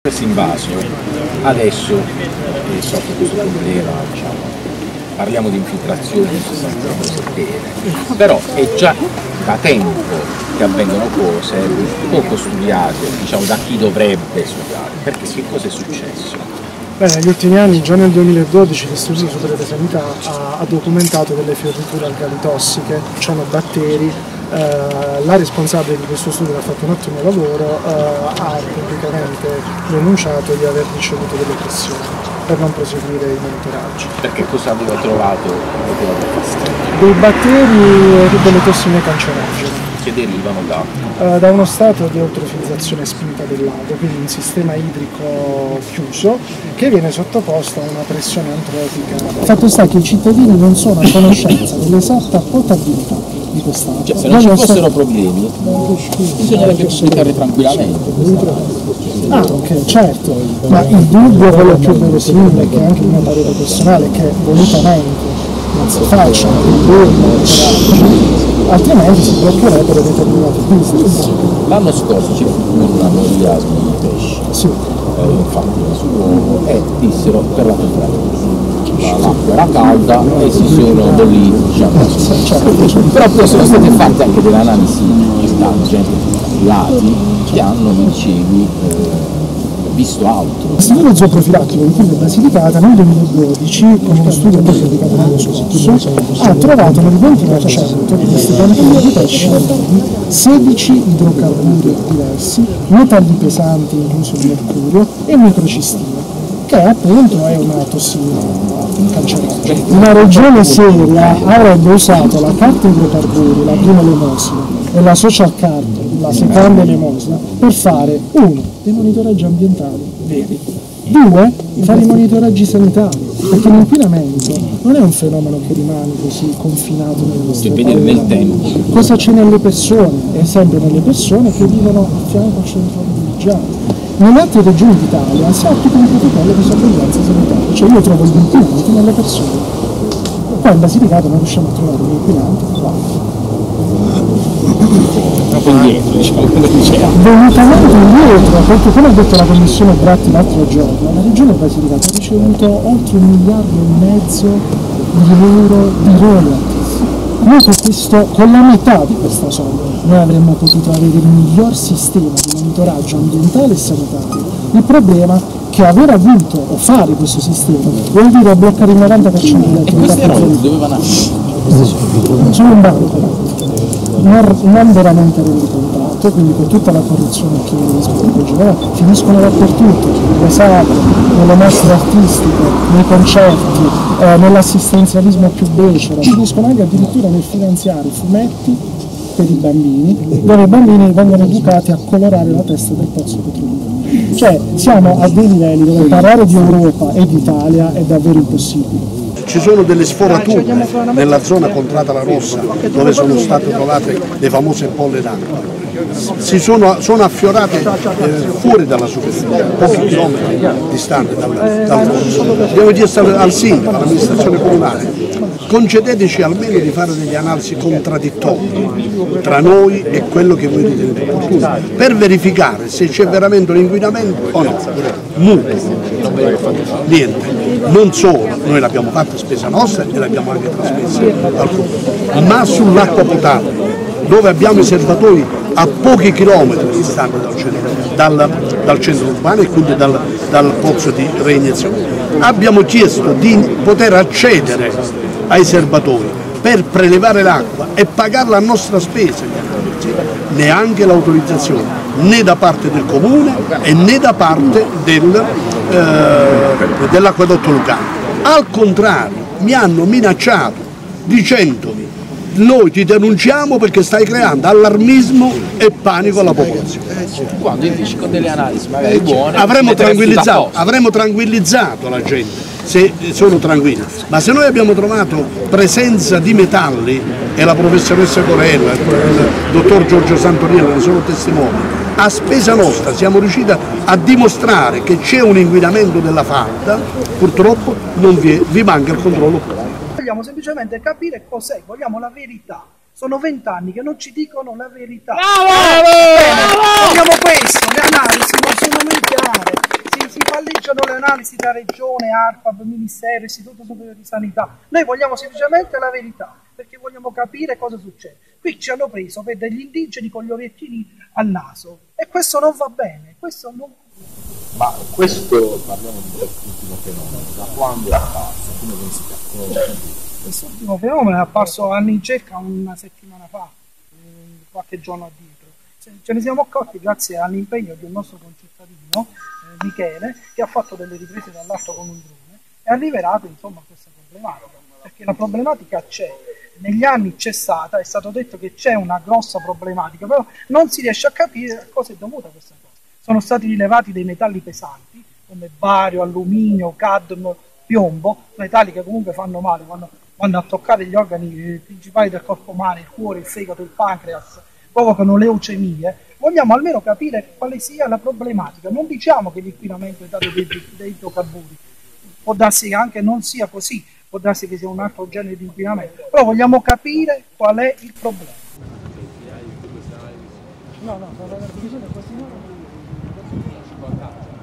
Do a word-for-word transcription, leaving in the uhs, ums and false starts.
Questo invaso adesso è sotto questo problema, diciamo, parliamo di infiltrazioni in sostanza bene, però è già da tempo che avvengono cose poco studiate, diciamo, da chi dovrebbe studiare, perché che cosa è successo? Beh, negli ultimi anni, già nel duemiladodici, l'Istituto Superiore di Sanità ha, ha documentato delle fioriture algali tossiche, cioè batteri. Eh, la responsabile di questo studio, che ha fatto un ottimo lavoro, eh, ha pubblicamente denunciato di aver ricevuto delle pressioni per non proseguire i monitoraggi. Perché cosa aveva trovato? Dei batteri e delle tossine cancerogene. Che derivano da? Uh, da uno stato di eutrofizzazione spinta del lago, quindi un sistema idrico chiuso che viene sottoposto a una pressione antropica. Il fatto sta che i cittadini non sono a conoscenza dell'esatta potabilità di quest'acqua. Cioè, se non ci fossero problemi, bisognerebbe pubblicare tranquillamente. Ah, ok, certo, ma il dubbio, quello più verosimile, che è anche il mio parere personale, che volutamente non si facciano altrimenti si bloccherebbero determinati business. L'anno scorso ci fu una entusiasmo di pesci, sì. eh, infatti sull'uovo, e dissero per la temperatura. L'acqua era calda e si sono bolliti, diciamo. Però poi sono state fatte anche delle analisi di lati che hanno dicevi eh, visto altro. L'istituto zooprofilattico di Curva Basilicata nel duemiladodici, con uno studio pubblicato nello scorso, ha trovato nel venti per cento di questi piantini di pesci sedici idrocarburi diversi, metalli pesanti incluso il mercurio e microcistine, che appunto è una tossina cancerogena. Una regione seria avrebbe usato la carta idrocarburi, la prima elemosina, e la social card, la seconda elemosina, per fare uno dei monitoraggi ambientali veri, due fare i monitoraggi sanitari, perché l'inquinamento non è un fenomeno che rimane così confinato nel nostro paese. Nel tempo. Cosa c'è nelle persone? È sempre nelle persone che vivono a fianco al centro privilegiato. Nelle altre regioni d'Italia si applica un protocollo di sorveglianza sanitaria, cioè io trovo gli inquinanti nelle persone. Qua in Basilicata non riusciamo a trovare gli inquinanti qua. Indietro, diciamo, come diceva. Volutamente indietro, perché come ha detto la commissione Bratti l'altro giorno, la regione Basilicata ha ricevuto oltre un miliardo e mezzo di euro di royalties. Noi con, questo, con la metà di questa somma noi avremmo potuto avere il miglior sistema di monitoraggio ambientale e sanitario. Il problema è che aver avuto o fare questo sistema vuol dire bloccare il novanta per cento delle attività. E queste royalties dove vanno a finire? Sono un banco. Non, non veramente rendicontato, quindi con tutta la corruzione che rispetto finiscono dappertutto, nelle sale, nelle mostre artistiche, nei concerti, eh, nell'assistenzialismo più becero, finiscono anche addirittura nel finanziare fumetti per i bambini, dove i bambini vengono educati a colorare la testa del pozzo petrolifero. Cioè siamo a dei livelli dove parlare di Europa e d'Italia è davvero impossibile. Ci sono delle sforature nella zona contrada la Rossa, dove sono state trovate le famose bolle d'acqua. Si sono, sono affiorate eh, fuori dalla superficie, pochi chilometri distante dal, dal pozzo. Abbiamo chiesto al sindaco, all'amministrazione comunale, concedeteci almeno di fare delle analisi contraddittorie tra noi e quello che voi ritenete opportuno, per verificare se c'è veramente un inquinamento o no. Nulla, niente. Non solo, noi l'abbiamo fatta spesa nostra e l'abbiamo anche trasmessa al comune, ma sull'acqua potabile, dove abbiamo i serbatoi a pochi chilometri distanti dal centro, dal, dal centro urbano e quindi dal, dal pozzo di reiniezione. Abbiamo chiesto di poter accedere ai serbatoi per prelevare l'acqua e pagarla a nostra spesa, neanche l'autorizzazione, né da parte del comune e né da parte del, eh, dell'acquedotto locale. Al contrario, mi hanno minacciato dicendomi: noi ti denunciamo perché stai creando allarmismo e panico alla popolazione. Quando invece con delle analisi magari buone avremmo tranquillizzato, avremmo tranquillizzato la gente se sono tranquilli, ma se noi abbiamo trovato presenza di metalli, e la professoressa Corella, il dottor Giorgio Santorino ne sono testimoni, a spesa nostra siamo riusciti a dimostrare che c'è un inquinamento della falda, purtroppo non vi, è, vi manca il controllo. Vogliamo semplicemente capire cos'è, vogliamo la verità. Sono vent'anni che non ci dicono la verità. Bravo! Bene, vogliamo questo, le analisi non sono mai chiare. facciano le analisi da regione, ARPAB, Ministero, Istituto Superiore di Sanità. Noi vogliamo semplicemente la verità, perché vogliamo capire cosa succede. Qui ci hanno preso per degli indigeni con gli orecchini al naso e questo non va bene, questo non... Ma questo, parliamo di quest'ultimo fenomeno, da quando è apparso, come vi siete accorti? Quest'ultimo fenomeno è apparso anni circa una settimana fa, eh, qualche giorno addietro. Ce ne siamo accorti grazie all'impegno di un nostro concittadino, eh, Michele, che ha fatto delle riprese dall'alto con un drone e ha rivelato insomma questa problematica, perché la problematica c'è, negli anni c'è stata, è stato detto che c'è una grossa problematica, però non si riesce a capire a cosa è dovuta questa cosa. Sono stati rilevati dei metalli pesanti come bario, alluminio, cadmio, piombo, metalli che comunque fanno male, vanno, vanno a toccare gli organi principali del corpo umano, il cuore, il fegato, il pancreas, provocano leucemie. Vogliamo almeno capire quale sia la problematica. Non diciamo che l'inquinamento è dato dei, dei idrocarburi, può darsi che anche non sia così, può darsi che sia un altro genere di inquinamento, però vogliamo capire qual è il problema. No, no, sono la divisione